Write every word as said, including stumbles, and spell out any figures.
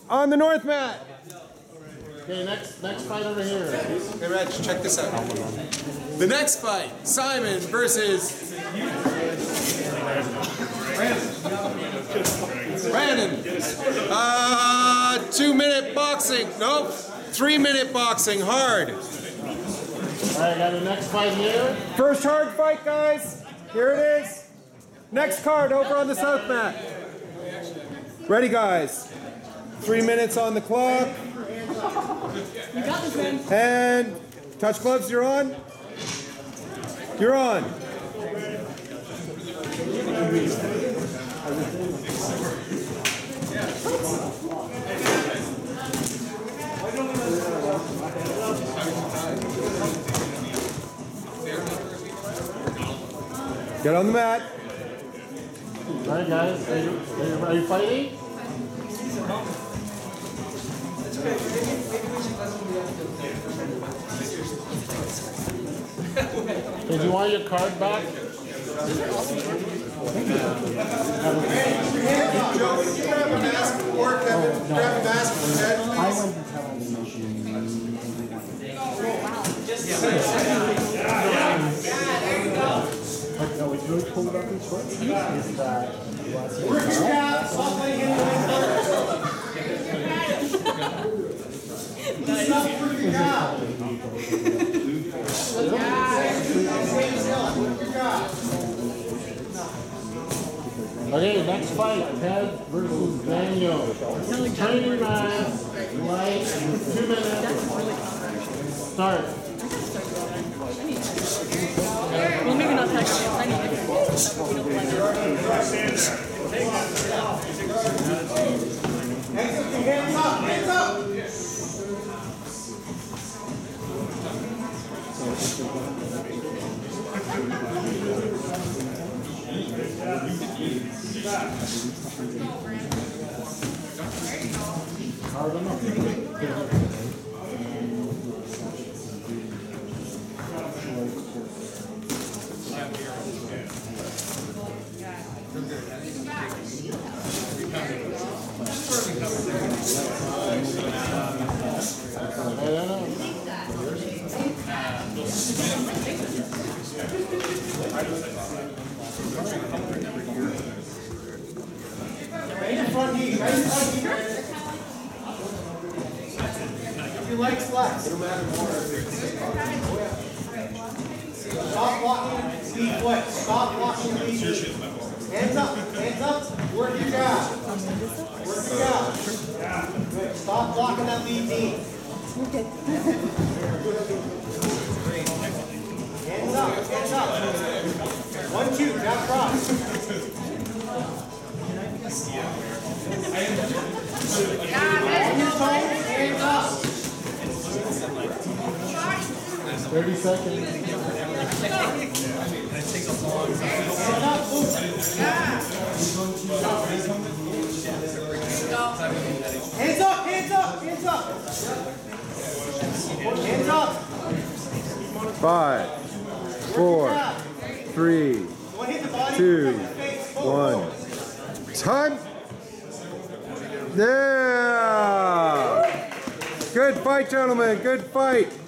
on the north mat. Okay, next next fight over here. Hey Reg, check this out. The next fight, Simon versus Brandon. Uh, two minute boxing. Nope. Three minute boxing, hard. Alright, got the next fight here. First hard fight, guys. Here it is. Next card over on the south mat. Ready, guys. Three minutes on the clock. You got this, man. And touch gloves, you're on. You're on. Get on the mat. Alright guys, are you, are you, are you fighting? Did you want your card back? Joe, you grab a mask or Kevin, grab a mask from his head, please. I went to tell him But no, it's really cool about these shorts is that Work your job, stop playing any Stop working your job. Okay, next fight, Ted versus Daniel. Training match, light, two minutes. Start. Well, maybe not technically. I need it. Hands up, hands up. Right in front knee, right in front knee. Your legs flex. It'll matter more. Stop blocking, lead foot. Stop blocking, lead knee. Hands up, hands up. Work your jab. Work your jab. Good. Stop blocking that lead knee. Okay. Hands up, hands up. One, two, jab cross. Hands up. thirty seconds. Hands up, hands up, hands up. Hands up. Five, four, three, two, one. Time. Yeah. Good fight, gentlemen. Good fight.